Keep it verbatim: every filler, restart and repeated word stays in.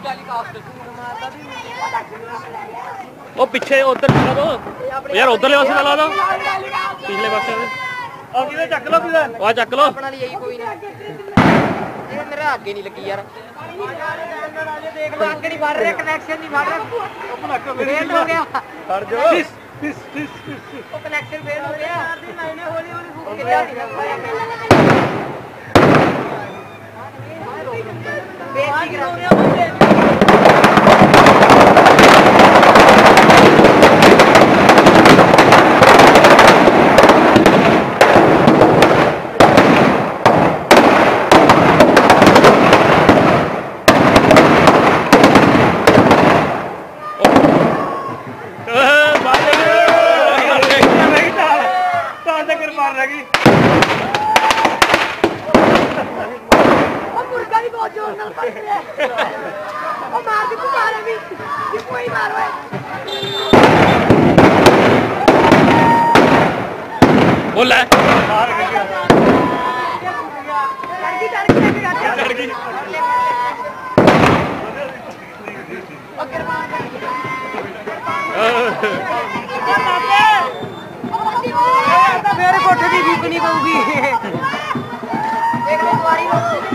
ਉਹ ਪਿੱਛੇ ਉਧਰ ਚਲਾ ਦੋ ਯਾਰ, ਉਧਰਲੇ ਪਾਸੇ ਲਾ ਦੋ, ਪਿਛਲੇ ਪਾਸੇ ਆ ਕਿਵੇਂ ਚੱਕ ਲੋ, ਕਿਵੇਂ ਆ ਚੱਕ ਲੋ ਆਪਣਾ ਲਈ ਕੋਈ ਨਾ। ਇਹ ਮੇਰਾ ਅੱਗੇ ਨਹੀਂ ਲੱਗੀ ਯਾਰ, ਦੇਖ ਲੋ ਅੱਗੇ ਨਹੀਂ ਫੜ ਰਿਹਾ, ਕਨੈਕਸ਼ਨ ਨਹੀਂ ਫੜ ਰਿਹਾ, ਫੇਲ ਹੋ ਗਿਆ। ਫੜ ਜੋ ਉਹ ਕਨੈਕਸ਼ਨ ਫੇਲ ਹੋ ਗਿਆ। ਹੌਲੀ ਹੌਲੀ ਫੁੱਕ ਕੇ ਲਿਆ ਬੇਇੱਜ਼ਤੀ ਕਰਾ ਰਿਹਾ ਬੰਦੇ। बोला मेरे कोठे की बीपनी पऊगी।